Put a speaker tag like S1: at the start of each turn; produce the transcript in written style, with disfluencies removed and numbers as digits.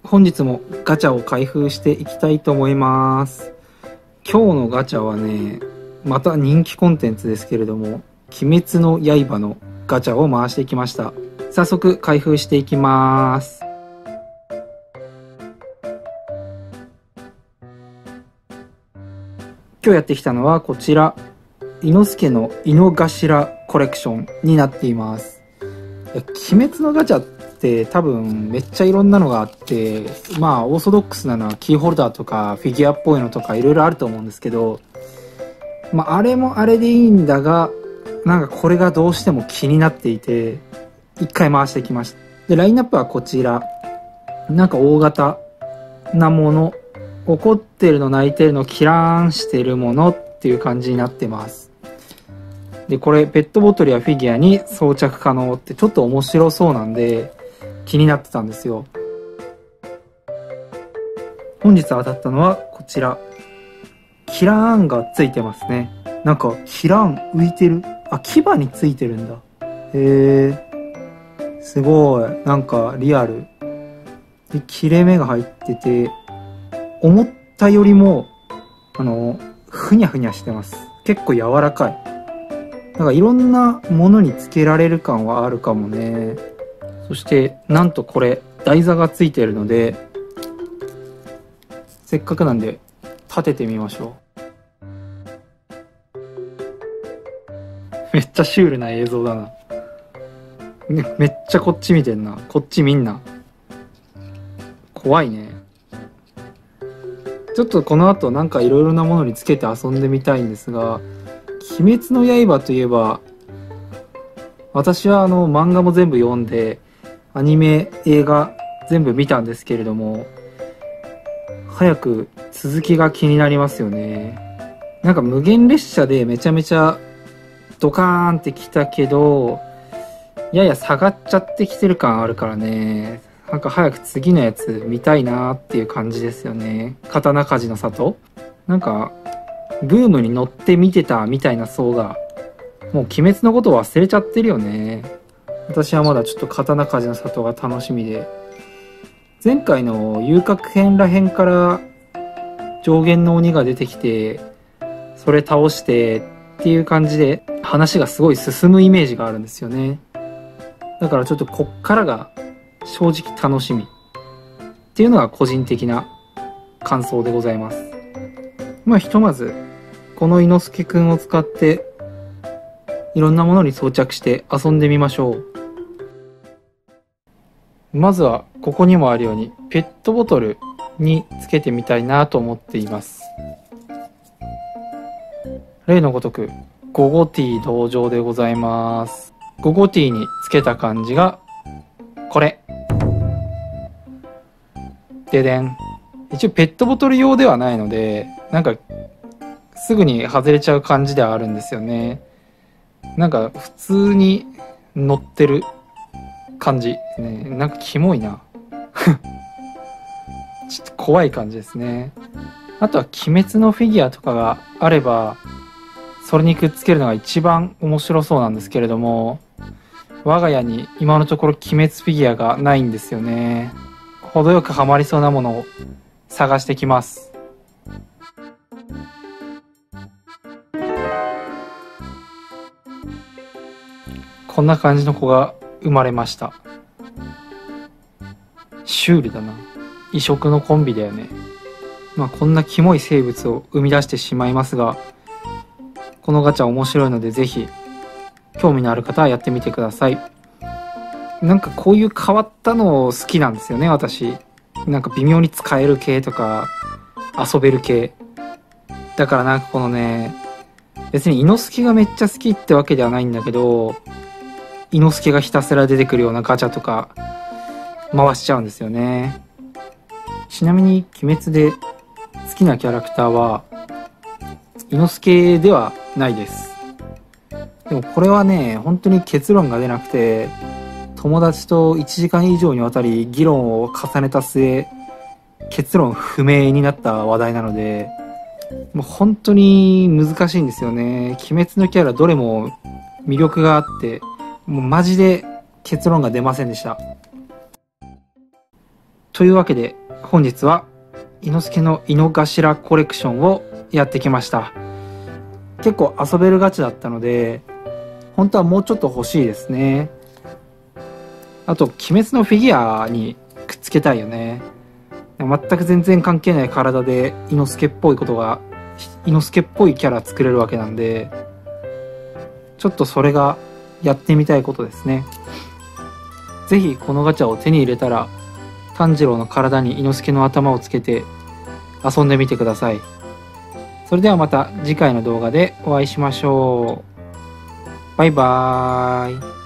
S1: 本日もガチャを開封していきたいと思います。今日のガチャはね、また人気コンテンツですけれども、鬼滅の刃のガチャを回していきました。早速開封していきます。今日やってきたのはこちら、伊之助の井の頭コレクションになっています。鬼滅のガチャって多分めっちゃいろんなのがあって、まあオーソドックスなのはキーホルダーとかフィギュアっぽいのとかいろいろあると思うんですけど、まああれもあれでいいんだが、なんかこれがどうしても気になっていて一回回してきました。でラインナップはこちら、なんか大型なもの、怒ってるの泣いてるのキラーンしてるものっていう感じになってます。でこれペットボトルやフィギュアに装着可能ってちょっと面白そうなんで気になってたんですよ。本日当たったのはこちら、キラーンがついてますね。なんかキラーン浮いてる、あ、牙についてるんだ。へえ、すごい、なんかリアルで切れ目が入ってて、思ったよりもふにゃふにゃしてます。結構柔らかい。なんかいろんなものにつけられる感はあるかもね。そしてなんとこれ台座がついてるので、せっかくなんで立ててみましょう。めっちゃシュールな映像だな。めっちゃこっち見てんな。こっち見んな。怖いね。ちょっとこの後なんかいろいろなものにつけて遊んでみたいんですが、鬼滅の刃といえば、私は漫画も全部読んで、アニメ、映画全部見たんですけれども、早く続きが気になりますよね。なんか無限列車でめちゃめちゃドカーンってきたけど、やや下がっちゃってきてる感あるからね。なんか早く次のやつ見たいなーっていう感じですよね。刀鍛冶の里、なんかブームに乗って見てたみたいな層がもう鬼滅のこと忘れちゃってるよね。私はまだちょっと刀鍛冶の里が楽しみで、前回の遊郭編らへんから上限の鬼が出てきてそれ倒してっていう感じで話がすごい進むイメージがあるんですよね。だからちょっとこっからが正直楽しみっていうのが個人的な感想でございます。まあひとまずこの伊之助くんを使っていろんなものに装着して遊んでみましょう。まずはここにもあるようにペットボトルにつけてみたいなと思っています。例のごとくゴゴティー登場でございます。ゴゴティーにつけた感じがこれででん。一応ペットボトル用ではないので、なんかすぐに外れちゃう感じではあるんですよね。なんか普通に乗ってる感じね。なんかキモいなちょっと怖い感じですね。あとは鬼滅のフィギュアとかがあればそれにくっつけるのが一番面白そうなんですけれども、我が家に今のところ鬼滅フィギュアがないんですよね。程よくハマりそうなものを探してきます。こんな感じの子が生まれました。シュールだな。異色のコンビだよね。まあこんなキモい生物を生み出してしまいますが、このガチャ面白いのでぜひ興味のある方はやってみてください。なんかこういう変わったの好きなんですよね、私。なんか微妙に使える系とか遊べる系だから、なんかこのね、別に伊之助がめっちゃ好きってわけではないんだけど、伊之助がひたすら出てくるようなガチャとか回しちゃうんですよね。ちなみに鬼滅で好きなキャラクターは伊之助ではないです。でもこれはね、本当に結論が出なくて、友達と1時間以上にわたり議論を重ねた末、結論不明になった話題なので、もう本当に難しいんですよね。鬼滅のキャラどれも魅力があって、もうマジで結論が出ませんでした。 というわけで本日は伊之助の井の頭コレクションをやってきました。結構遊べるガチだったので本当はもうちょっと欲しいですね。あと鬼滅のフィギュアにくっつけたいよね。全く全然関係ない体で伊之助っぽいキャラ作れるわけなんで、ちょっとそれがやってみたいことですね。ぜひこのガチャを手に入れたら炭治郎の体に伊之助の頭をつけて遊んでみてください。それではまた次回の動画でお会いしましょう。バイバーイ。